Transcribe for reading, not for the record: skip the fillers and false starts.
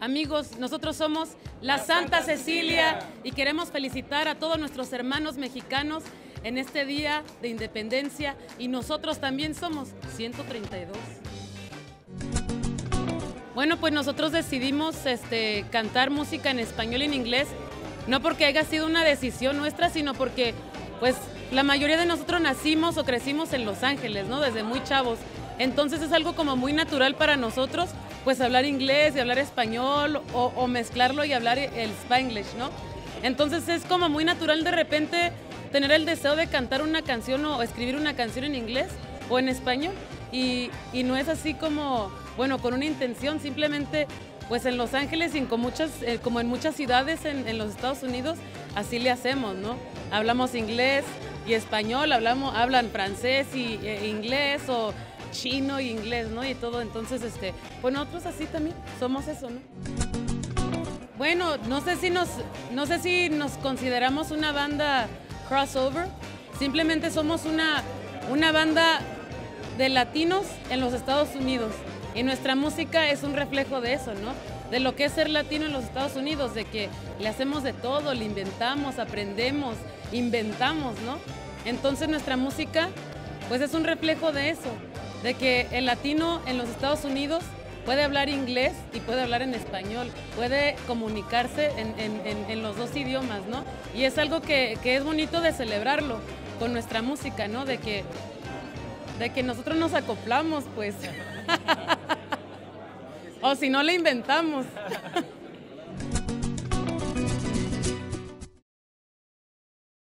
Amigos, nosotros somos la Santa Cecilia y queremos felicitar a todos nuestros hermanos mexicanos en este Día de Independencia, y nosotros también somos 132. Bueno, pues nosotros decidimos cantar música en español y en inglés, no porque haya sido una decisión nuestra, sino porque pues la mayoría de nosotros nacimos o crecimos en Los Ángeles, ¿no? Desde muy chavos. Entonces es algo como muy natural para nosotros, pues hablar inglés y hablar español o mezclarlo y hablar el Spanglish, ¿no? Entonces es como muy natural de repente tener el deseo de cantar una canción o escribir una canción en inglés o en español, y no es así como, bueno, con una intención, simplemente pues en Los Ángeles y como en muchas ciudades en los Estados Unidos, así le hacemos, ¿no? Hablamos inglés y español, hablan francés y inglés, o chino y inglés, ¿no? Y todo, entonces, pues nosotros así también somos eso, ¿no? Bueno, no sé si nos consideramos una banda crossover, simplemente somos una banda de latinos en los Estados Unidos, y nuestra música es un reflejo de eso, ¿no? De lo que es ser latino en los Estados Unidos, de que le hacemos de todo, le inventamos, aprendemos, inventamos, ¿no? Entonces nuestra música pues es un reflejo de eso, de que el latino en los Estados Unidos puede hablar inglés y puede hablar en español, puede comunicarse en los dos idiomas, ¿no? Y es algo que es bonito de celebrarlo con nuestra música, ¿no? De que nosotros nos acoplamos, pues. O si no, le inventamos.